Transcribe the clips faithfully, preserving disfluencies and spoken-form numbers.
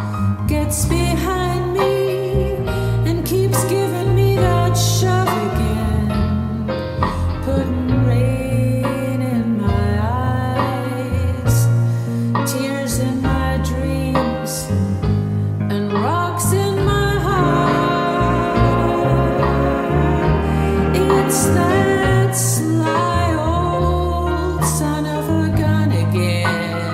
gets behind me and keeps giving me that shove again, putting rain in my eyes, tears in my dreams, and rocks in my heart. It's that sly old son of a gun again.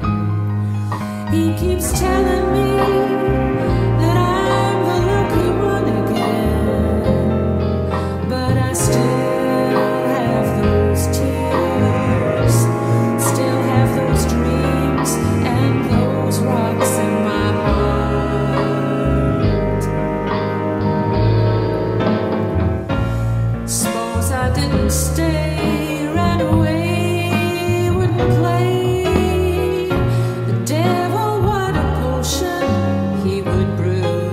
He keeps telling me that I'm the lucky one again, but I still have those tears, still have those dreams, and those rocks in my heart. Suppose I didn't stay, ran away, wouldn't play the devil. He would brew.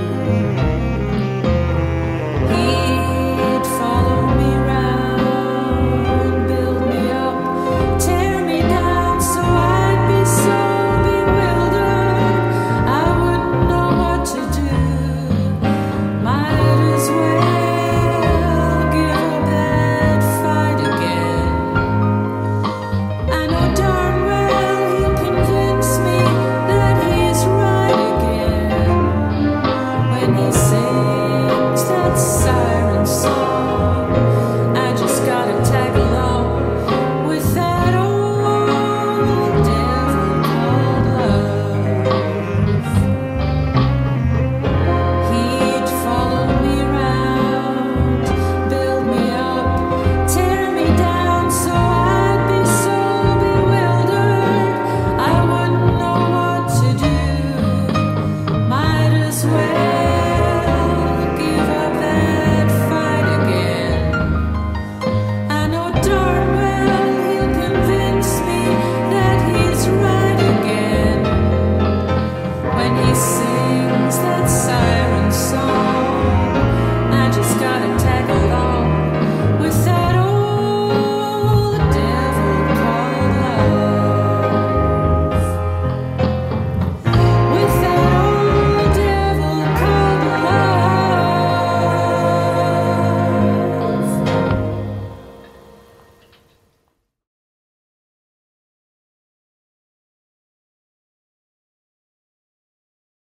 He'd follow me round, build me up, tear me down, so I'd be so bewildered I wouldn't know what to do. Might as well give up that fight again. I know darn well he'll convince me that he's right again when he sings that siren song. I just gotta tag along with that old devil called love. He'd follow me round, build me up, tear me down, so I'd be so bewildered I wouldn't know what to do. Might as well give up that fight again. I know darn well he'll convince me that he's right again when he